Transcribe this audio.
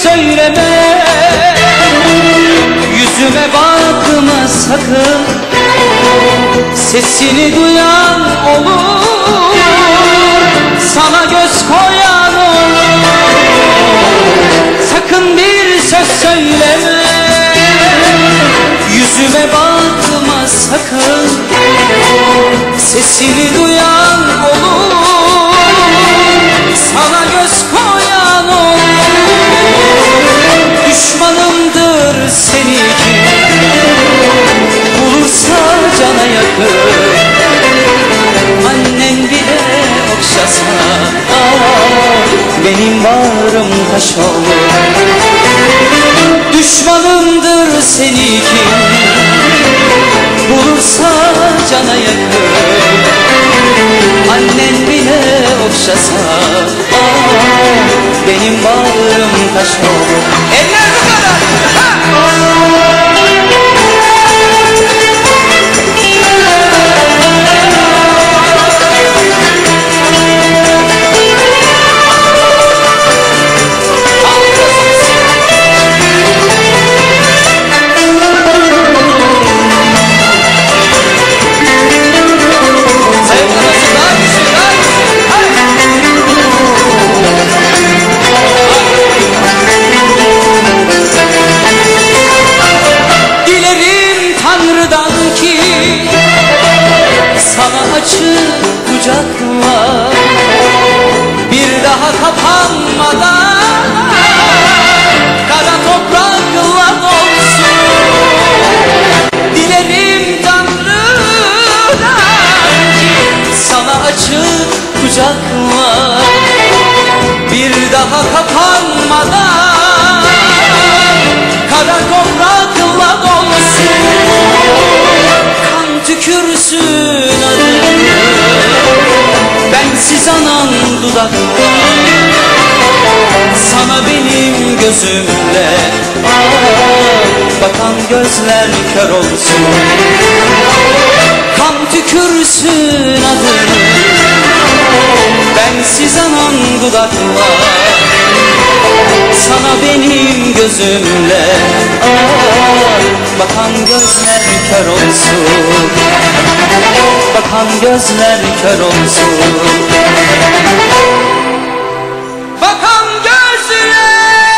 söyleme, yüzüme bakma sakın. Sesini duyan olur, sana göz koyan olur. Sakın bir söz söyleme, yüzüme bakma sakın. Sesini duyan olur, sana göz koyan olur. Düşmanımdır seninki, bulursa cana yakın. Annen bile okşasa, benim bağrım taş olur. Düşmanımdır seninki, bulursa cana yakın. Annen bile okşasa, benim bağrım taş olur. Eller bu kadar! Sana açık kucaklar, bir daha kapanmadan kara toprakla dolsun. Dilerim Tanrı'dan ki sana açık kucaklar, bir daha kapanmadan kara toprakla dolsun. Kan tükürsün bensiz anan dudaklar, sana benim gözümle bakan gözler kör olsun. Kan tükürsün adını, bensiz anan dudaklar, sana benim gözümle bakan gözler kör olsun. Bakan gözler kör olsun. Bakan gözler